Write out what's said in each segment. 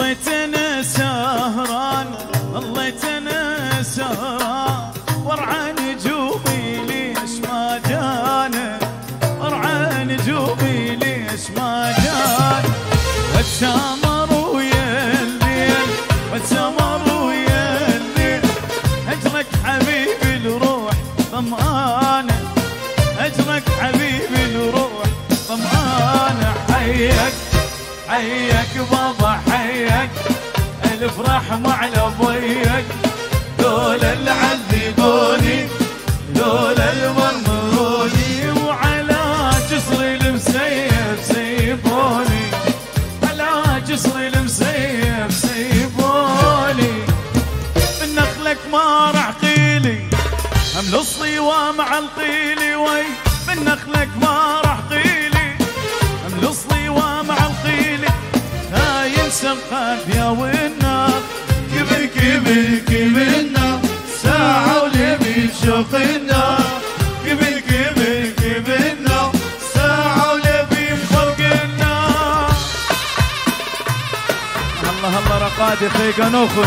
ظليت انا سهران ظليت انا سهران وارعى نجومي ليش ما جانا وارعى نجومي ليش ما جانا واتسامر ويا الليل واتسامر ويا الليل هجرك حبيبي الروح ظمآنة هجرك حبيبي الروح ظمآنة حيك حيك بابا حيك الف رحمة على ابويك لولا اللي عذبوني لولا المرموني وعلى جسري المسيب سيبوني على جسري المسيب سيبوني من نخلك ما راح قيلي هم الصيوة مع القيلي وي من نخلك ما راح قيلي هم الصيوة مع القيلي هاي سقف يا والنار كبر كبر كبرنا ساعة ولبي شوقنا كبر كبر كبرنا ساعة ولبي فرقنا الله الله رقادي خيقة نوخن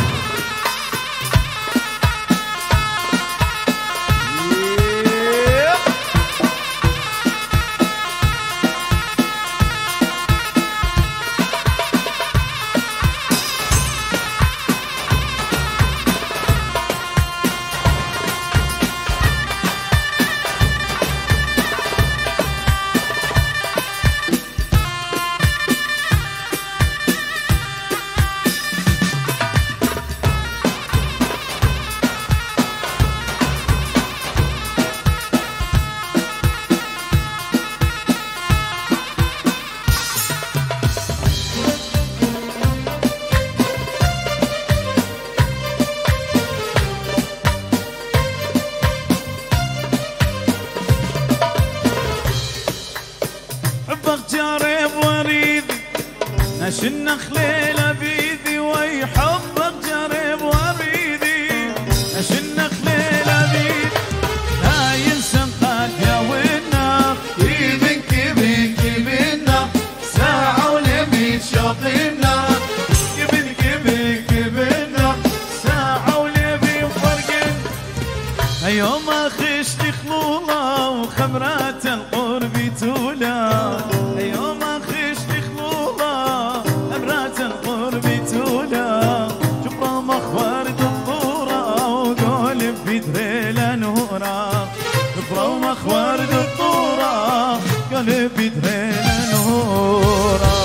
نشن خليلة بيدي وي حبك جرب وريدي نشن خليلة بيدي لا ينسى قد يا والنار كيبن كيبن كيبنا ساعة ولمي شوقنا كيبن كيبن كيبنا ساعة ولمي فرقنا يوم خشت خلولا وخمرات القرب تولا يوم خشت خلولا أمرات القرب تولا جبرا مخوار دكتورة وقولب بيدريلا نورا جبرا مخوار دكتورة قولب بيدريلا نورا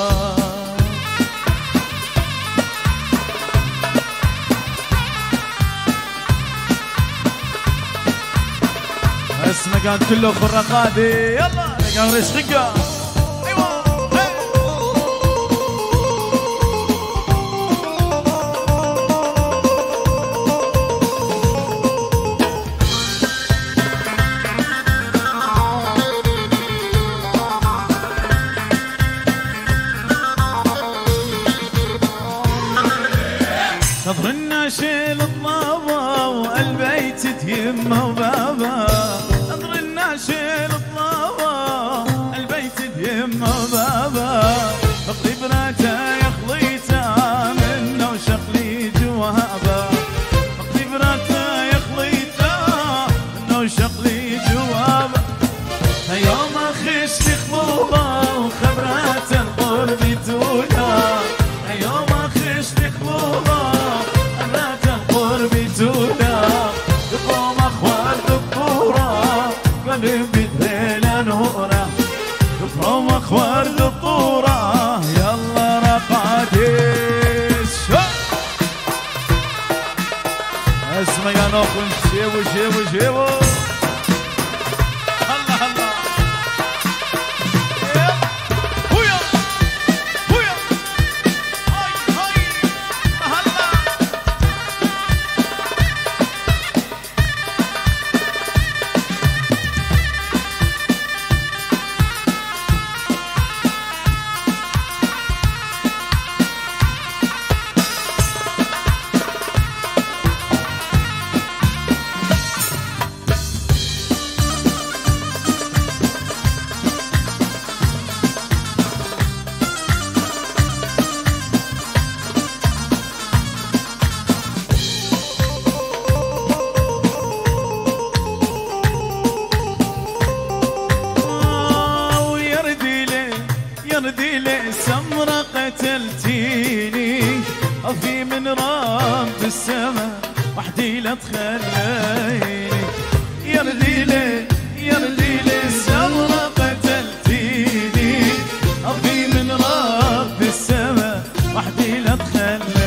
اسمه كان كله خرقادي يلا نقام رشقة نظرنا شيل طلابة والبيت تيمه وبابا نظرنا شيل طلابة البيت تيمه وبابا فقدي براته يخليته منه وشقلي جوابا فقدي براته يخليته منه وشقلي جوابا يوم خشت خطوبة وخبرات القرب تولا يوم خشت خطوبة دقوم اخوار دكتورة قلب بذيل نورة دقوم اخوار دكتورة يلا رقاديس اسمع يا نوخن شيبو شيبو شيبو الله الله في من رب السما وحدي لا تخليني. يا رذيلي يا رذيلي السمرة قتلتيني، في من رب السما وحدي لا تخليني.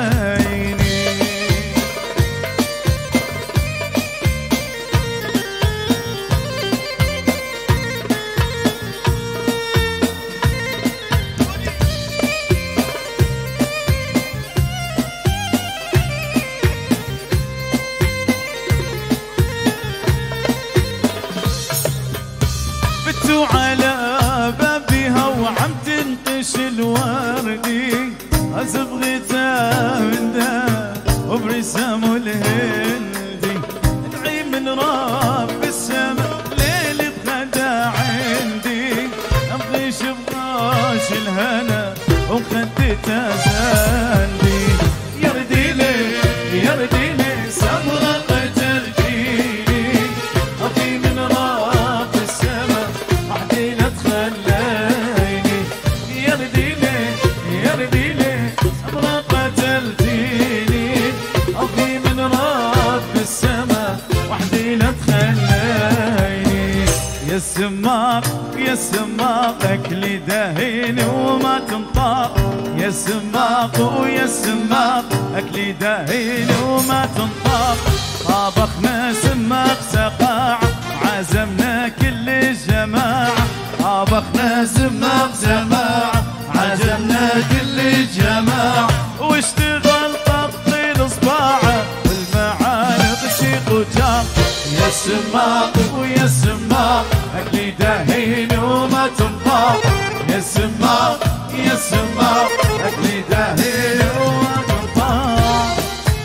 على بابها وعم تنقش الوردي، صبغتها من ذهب وبرسام الهندي. ادعي من رب السما ليلة غدا عندي، امضيش بغاش الهنا ومخدتها ساندي. يا رديلي يا رديلي سمرة قتلتيني، في من رب السما وحدي لا تخليني. يا رديلي يا رديلي سمرة قتلتيني، في من رب السما وحدي لا تخليني. يا السماق يا السماق اكلي داهيني وما تنطاق، يا السماق ويا السماق اكلي داهيني وما تنطاق. طابخنا سماق سقاع عزمنا كل الجماعة، طابخنا سماق سقاع عزمنا كل الجماعة. واشتغل طبطي الصباعة والمعارض شيق وجاق. يا السماق ويا السماق اكلي داهين وما تنطاق، يا السماق يا السماق اكلي داهين وما تنطاق.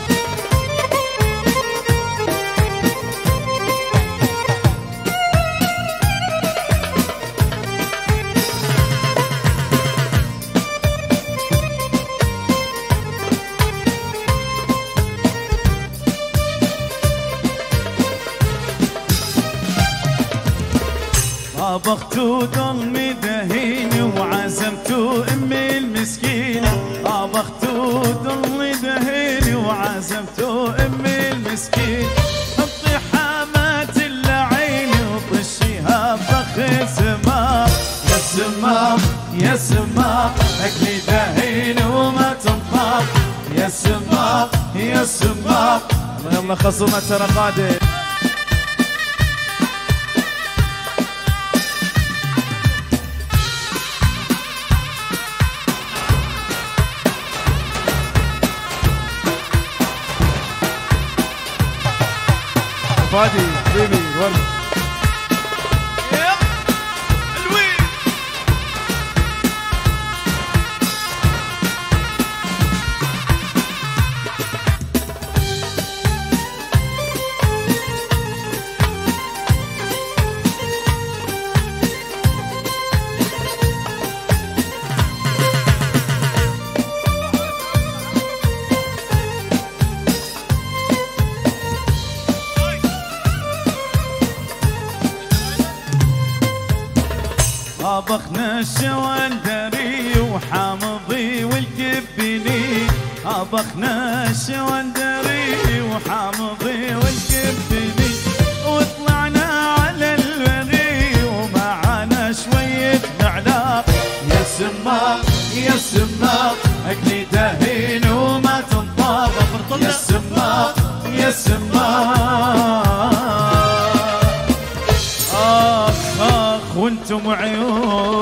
طبختو ضلمي دهيني وعزمتو امي المسكينة، طبختو ضلمي دهيني وعزمتو امي المسكينة. حطي حامات العيني وطشيها بفخ السماق. يا السماق يا السماق اكلي دهيني وما تنطاق، يا السماق يا السماق. يلا خصومة ترى قادم. فادي بيبي ورد حلوين. طبخنا الشواندري وحامضي والكبني، طبخنا الشواندري وحامضي والكبني. وطلعنا على البري ومعنا شوية معلاق. يا السماق يا السماق اكلي داهين وما تنطاق، يا السماق يا السماق. وانتم عيون